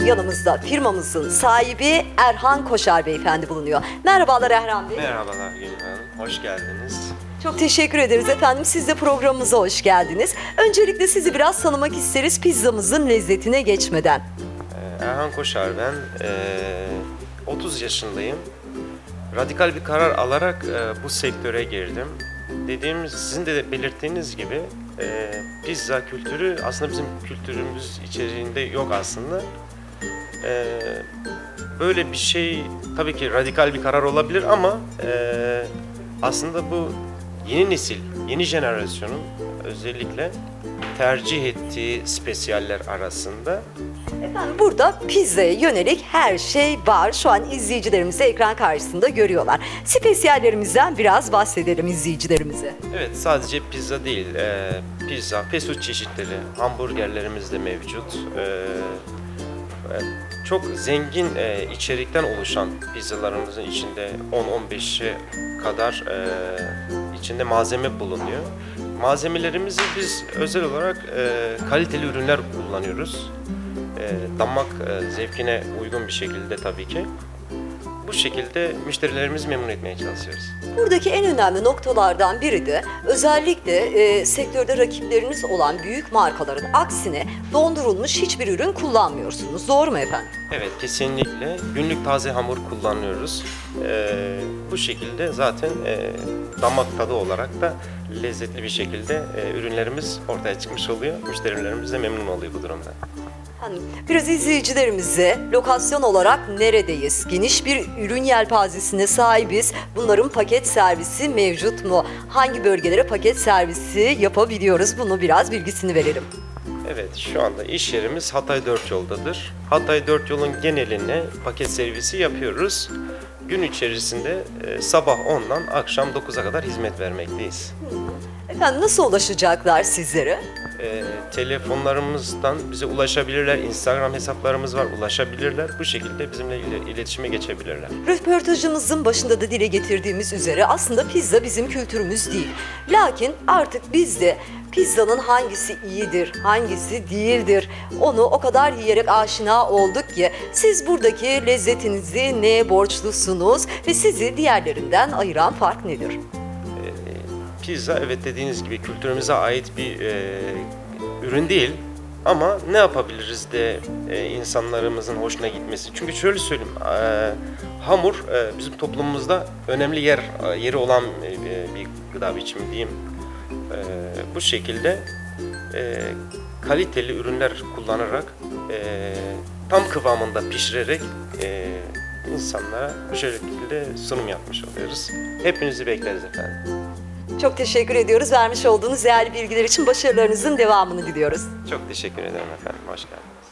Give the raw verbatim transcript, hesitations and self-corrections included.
yanımızda firmamızın sahibi Erhan Koşar Beyefendi bulunuyor. Merhabalar Erhan Bey. Merhabalar Gülüm Hanım, hoş geldiniz. Çok teşekkür ederiz efendim. Siz de programımıza hoş geldiniz. Öncelikle sizi biraz tanımak isteriz pizzamızın lezzetine geçmeden. Ee, Erhan Koşar ben, ee, otuz yaşındayım. Radikal bir karar alarak ee, bu sektöre girdim. Dediğimiz, sizin de belirttiğiniz gibi ee, pizza kültürü aslında bizim kültürümüz içeriğinde yok aslında. Ee, böyle bir şey tabii ki radikal bir karar olabilir ama ee, aslında bu yeni nesil, yeni jenerasyonun özellikle tercih ettiği spesiyaller arasında. Efendim burada pizzaya yönelik her şey var. Şu an izleyicilerimiz de ekran karşısında görüyorlar. Spesiyallerimizden biraz bahsedelim izleyicilerimize. Evet, sadece pizza değil, e, pizza, fast food çeşitleri, hamburgerlerimiz de mevcut. E, e, çok zengin e, içerikten oluşan pizzalarımızın içinde on on beşe kadar e, içinde malzeme bulunuyor. Malzemelerimizi biz özel olarak e, kaliteli ürünler kullanıyoruz. E, damak e, zevkine uygun bir şekilde tabii ki. Bu şekilde müşterilerimizi memnun etmeye çalışıyoruz. Buradaki en önemli noktalardan biri de özellikle e, sektörde rakipleriniz olan büyük markaların aksine dondurulmuş hiçbir ürün kullanmıyorsunuz. Doğru mu efendim? Evet, kesinlikle. Günlük taze hamur kullanıyoruz. Ee, bu şekilde zaten e, damak tadı olarak da lezzetli bir şekilde e, ürünlerimiz ortaya çıkmış oluyor. Müşterilerimiz de memnun oluyor bu durumda. Hani biraz izleyicilerimize lokasyon olarak neredeyiz? Geniş bir ürün yelpazesine sahibiz. Bunların paket servisi mevcut mu? Hangi bölgelere paket servisi yapabiliyoruz? Bunu biraz bilgisini verelim. Evet, şu anda iş yerimiz Hatay Dört Yol'dadır. Hatay Dört Yol'un geneline paket servisi yapıyoruz. Gün içerisinde e, sabah ondan akşam dokuza kadar hizmet vermekteyiz. Efendim nasıl ulaşacaklar sizlere? E, telefonlarımızdan bize ulaşabilirler, Instagram hesaplarımız var, ulaşabilirler. Bu şekilde bizimle il- iletişime geçebilirler. Röportajımızın başında da dile getirdiğimiz üzere aslında pizza bizim kültürümüz değil. Lakin artık biz de pizzanın hangisi iyidir, hangisi değildir onu o kadar yiyerek aşina olduk ki siz buradaki lezzetinizi neye borçlusunuz ve sizi diğerlerinden ayıran fark nedir? Pizza evet dediğiniz gibi kültürümüze ait bir e, ürün değil ama ne yapabiliriz de e, insanlarımızın hoşuna gitmesi. Çünkü şöyle söyleyeyim, e, hamur e, bizim toplumumuzda önemli yer yeri olan e, bir gıda biçimi diyeyim. E, bu şekilde e, kaliteli ürünler kullanarak e, tam kıvamında pişirerek e, insanlara bu şekilde sunum yapmış oluyoruz. Hepinizi bekleriz efendim. Çok teşekkür ediyoruz. Vermiş olduğunuz değerli bilgiler için başarılarınızın devamını diliyoruz. Çok teşekkür ederim efendim. Hoş geldiniz.